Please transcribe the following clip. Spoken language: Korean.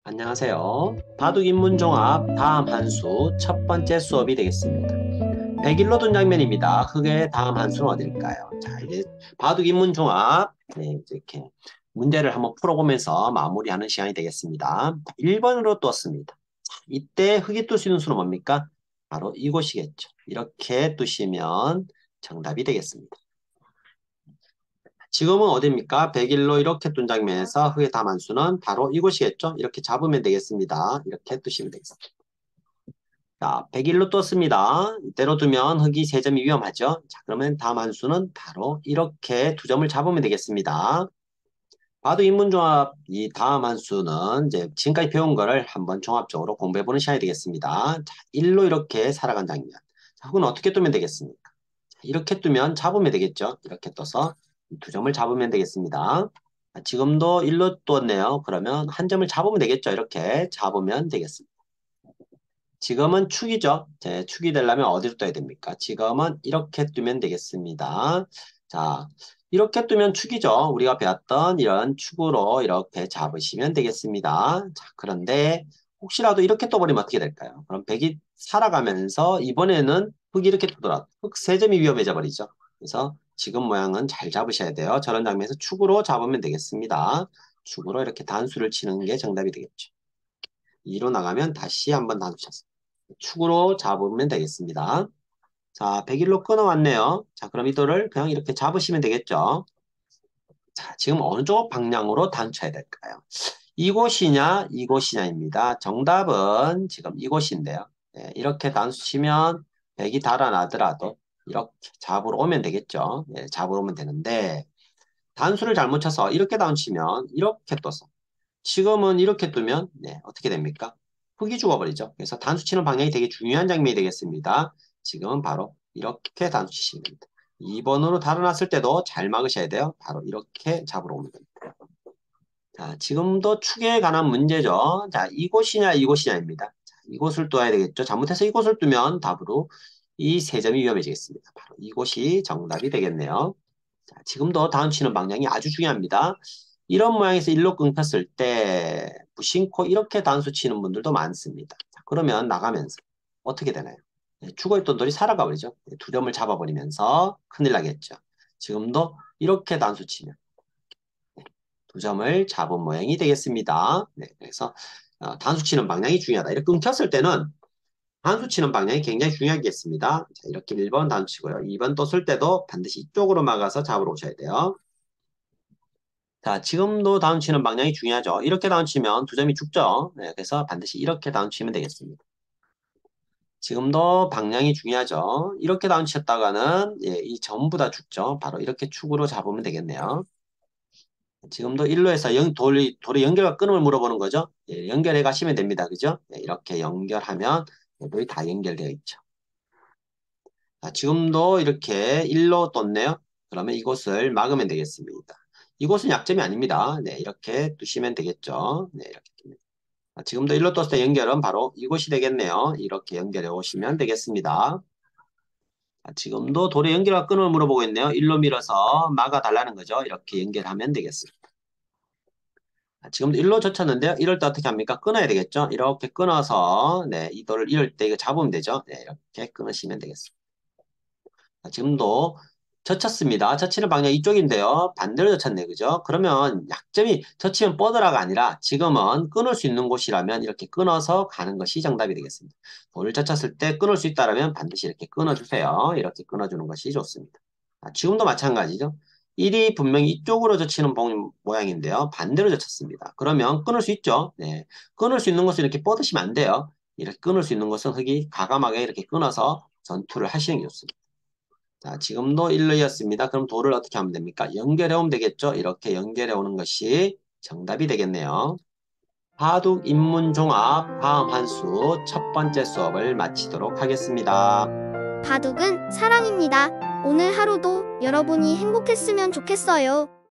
안녕하세요. 바둑인문종합 다음 한 수 첫 번째 수업이 되겠습니다. 101로 둔 장면입니다. 흙의 다음 한 수는 어딜까요? 자, 이제 바둑인문종합 이렇게 문제를 한번 풀어보면서 마무리하는 시간이 되겠습니다. 1번으로 떴습니다. 자, 이때 흙이 뜰 수 있는 수는 뭡니까? 바로 이곳이겠죠. 이렇게 두시면 정답이 되겠습니다. 지금은 어디입니까? 101로 이렇게 둔 장면에서 흙의 다함수는 바로 이곳이겠죠? 이렇게 잡으면 되겠습니다. 이렇게 두시면 되겠습니다. 자, 101로 떴습니다. 이대로 두면 흙이 3점이 위험하죠? 자, 그러면 다함수는 바로 이렇게 2점을 잡으면 되겠습니다. 바둑 인문종합 이 다음 함수는 이제 지금까지 배운 거를 한번 종합적으로 공부해보는 시간이 되겠습니다. 자, 1로 이렇게 살아간 장면. 자, 흙은 어떻게 두면 되겠습니까? 자, 이렇게 두면 잡으면 되겠죠? 이렇게 떠서 2점을 잡으면 되겠습니다. 자, 지금도 1로 떴네요. 그러면 한 점을 잡으면 되겠죠? 이렇게 잡으면 되겠습니다. 지금은 축이죠. 축이 되려면 어디로 떠야 됩니까? 지금은 이렇게 뜨면 되겠습니다. 자, 이렇게 뜨면 축이죠. 우리가 배웠던 이런 축으로 이렇게 잡으시면 되겠습니다. 자, 그런데 혹시라도 이렇게 떠버리면 어떻게 될까요? 그럼 백이 살아가면서 이번에는 흙이 이렇게 뜨더라도 흙 3점이 위험해져 버리죠. 그래서 지금 모양은 잘 잡으셔야 돼요. 저런 장면에서 축으로 잡으면 되겠습니다. 축으로 이렇게 단수를 치는 게 정답이 되겠죠. 2로 나가면 다시 한번 단수 쳤습니다. 축으로 잡으면 되겠습니다. 자, 101로 끊어왔네요. 자, 그럼 이도를 그냥 이렇게 잡으시면 되겠죠. 자, 지금 어느 쪽 방향으로 단쳐야 될까요? 이곳이냐, 이곳이냐입니다. 정답은 지금 이곳인데요. 네, 이렇게 단수 치면 100이 달아나더라도 이렇게 잡으러 오면 되겠죠. 네, 잡으러 오면 되는데 단수를 잘못 쳐서 이렇게 단수 치면 이렇게 떠서 지금은 이렇게 뜨면 네, 어떻게 됩니까? 흙이 죽어버리죠. 그래서 단수 치는 방향이 되게 중요한 장면이 되겠습니다. 지금은 바로 이렇게 단수 치시면 됩니다. 2번으로 달아났을 때도 잘 막으셔야 돼요. 바로 이렇게 잡으러 오면 됩니다. 자, 지금도 축에 관한 문제죠. 자, 이곳이냐 이곳이냐입니다. 자, 이곳을 둬야 되겠죠. 잘못해서 이곳을 두면 답으로 이 3점이 위험해지겠습니다. 바로 이곳이 정답이 되겠네요. 자, 지금도 다운 치는 방향이 아주 중요합니다. 이런 모양에서 일로 끊겼을 때 무심코 이렇게 단수 치는 분들도 많습니다. 자, 그러면 나가면서 어떻게 되나요? 네, 죽어있던 돌이 살아가 버리죠. 네, 2점을 잡아버리면서 큰일 나겠죠. 지금도 이렇게 단수 치면 2점을 잡은 모양이 되겠습니다. 네, 그래서 단수 치는 방향이 중요하다. 이렇게 끊겼을 때는 단수 치는 방향이 굉장히 중요하겠습니다. 자, 이렇게 1번 단수 치고요. 2번 또 쓸 때도 반드시 이쪽으로 막아서 잡으러 오셔야 돼요. 자, 지금도 다운 치는 방향이 중요하죠. 이렇게 다운 치면 2점이 죽죠. 네, 그래서 반드시 이렇게 다운 치면 되겠습니다. 지금도 방향이 중요하죠. 이렇게 다운 쳤다가는 예, 이 전부 다 죽죠. 바로 이렇게 축으로 잡으면 되겠네요. 지금도 일로에서 돌의 연결과 끊음을 물어보는 거죠. 예, 연결해 가시면 됩니다. 그죠? 예, 이렇게 연결하면 돌이 다 연결되어 있죠. 자, 지금도 이렇게 일로 떴네요. 그러면 이곳을 막으면 되겠습니다. 이곳은 약점이 아닙니다. 네, 이렇게 두시면 되겠죠. 네, 이렇게. 지금도 일로 떴을 때 연결은 바로 이곳이 되겠네요. 이렇게 연결해 오시면 되겠습니다. 지금도 돌의 연결과 끊음을 물어보고 있네요. 일로 밀어서 막아달라는 거죠. 이렇게 연결하면 되겠습니다. 지금도 일로 젖혔는데요. 이럴 때 어떻게 합니까? 끊어야 되겠죠? 이렇게 끊어서 네, 이 돌을 이럴 때 이거 잡으면 되죠. 네, 이렇게 끊으시면 되겠습니다. 지금도 젖혔습니다. 젖히는 방향 이쪽인데요. 반대로 젖혔네. 그죠? 그러면 약점이 젖히면 뻗으라가 아니라 지금은 끊을 수 있는 곳이라면 이렇게 끊어서 가는 것이 정답이 되겠습니다. 돌을 젖혔을 때 끊을 수 있다면 반드시 이렇게 끊어주세요. 이렇게 끊어주는 것이 좋습니다. 지금도 마찬가지죠. 1이 분명히 이쪽으로 젖히는 모양인데요. 반대로 젖혔습니다. 그러면 끊을 수 있죠. 네. 끊을 수 있는 것은 이렇게 뻗으시면 안 돼요. 이렇게 끊을 수 있는 것은 흙이 과감하게 이렇게 끊어서 전투를 하시는 게 좋습니다. 자, 지금도 1루였습니다. 그럼 도를 어떻게 하면 됩니까? 연결해 오면 되겠죠? 이렇게 연결해 오는 것이 정답이 되겠네요. 바둑 입문 종합 다음 한 수 첫 번째 수업을 마치도록 하겠습니다. 바둑은 사랑입니다. 오늘 하루도 여러분이 행복했으면 좋겠어요.